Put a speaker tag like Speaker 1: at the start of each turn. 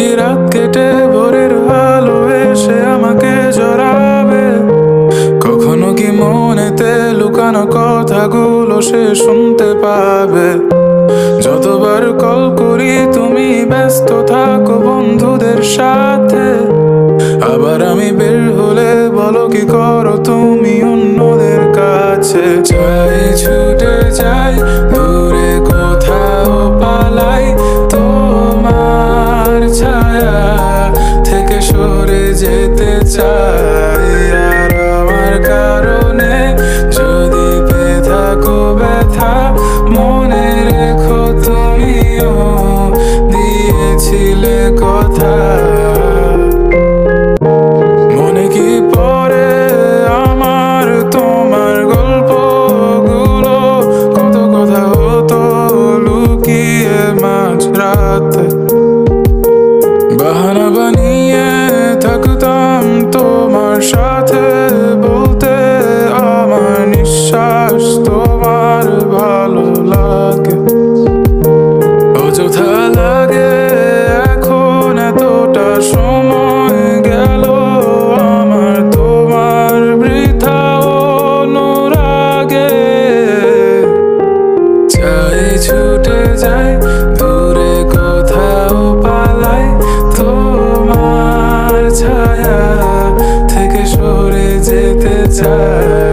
Speaker 1: রাত কেটে ভোরের আলো এসে আমাকে জড়াবে। কখনো কি মনেতে লুকানো কথাগুলো সে শুনতে পাবে। যতবার কল করি তুমি ব্যস্ত থাকো বন্ধুদের সাথে। আবার আমি বের হলে বলো কি করো তুমি অন্যদের কাছে। চাই ছুটে যাই দূরে কোথাও পালাই, তোমার ছায়া থেকে সরে যেতে চাই। আর আমার কারণে যদি পেয়ে থাকো ব্যথা, মনে রেখো তুমিও দিয়েছিলে কথা। মনে কি পড়ে আমার তোমার গল্পগুলো, কত কথা হতো লুকিয়ে মাঝরাতে। বাহানা বানিয়ে থাকতাম তোমার সাথে, বলতে আমার নিঃশ্বাস তোমার ভালো লাগে। অযথা লাগে এখন এতটা সময় গেল আমার তোমার বৃথা অনুরাগে। চাই ছুটে যাই দূরে কোথাও পালাই, তোমার ছায়া থেকে সরে যেতে চাই।